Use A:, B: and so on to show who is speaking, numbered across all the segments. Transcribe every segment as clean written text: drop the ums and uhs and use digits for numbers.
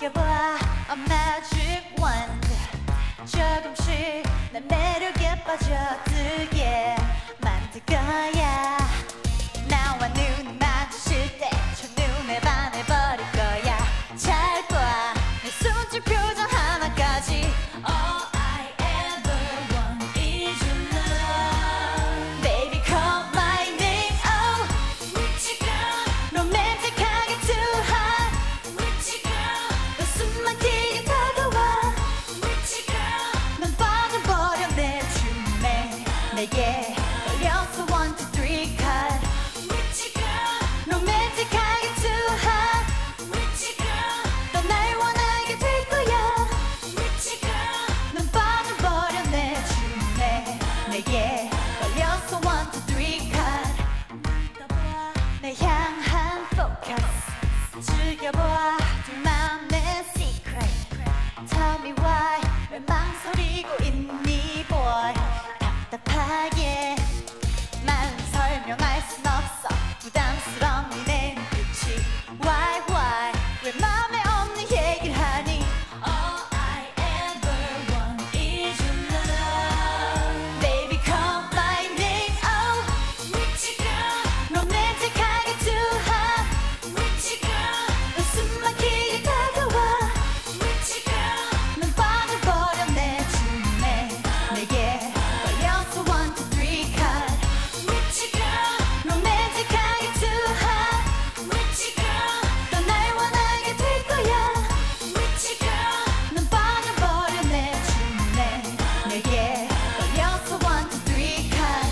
A: 느껴봐 a magic wand 조금씩 내 매력에 빠져들게 만들 거야 나와 눈이 마주칠 때 첫눈에 반해버릴 거야 잘 봐 내 손짓 표정 하나까지 All I ever want is your love Baby call my name Oh Witchy girl 로맨틱하게 too hot Witchy girl 너 숨 막히게 다가와 Witchy girl 넌 빠져버려 내 춤에 내게 걸려서 1, 2, 3 cut Witchy girl 로맨틱하게 too hot Witchy girl 넌 날 원하게 될 거야 Witchy girl 넌 빠져버려 내 춤에 내게 걸려서 1, 2, 3 cut 내 향한 focus 즐겨봐 둘만의 secret Tell me why 왜 망설이고 있니 boy 답답하게 말은 설명할 순 없어 부담스러운 네 눈빛이 why 왜 맘에 없는 얘기를 하니 All I ever want is your love Baby call my name Oh Witchy girl 로맨틱하게 too hot Witchy girl 너 숨 막히게 다가와 Witchy girl 넌 빠져버려 내 춤에 내게 걸려서 1, 2, 3 cut Witchy girl 로맨틱하게 too hot Witchy girl 넌 날 원하게 될 거야 Witchy girl 넌 빠져버려 내 춤에 내게 걸려서 1, 2, 3 cut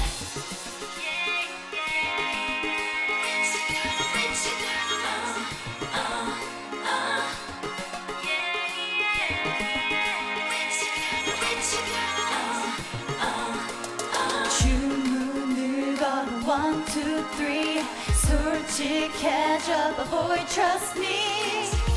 A: 주문을 걸어 1, 2, 3 솔직해져 but boy trust me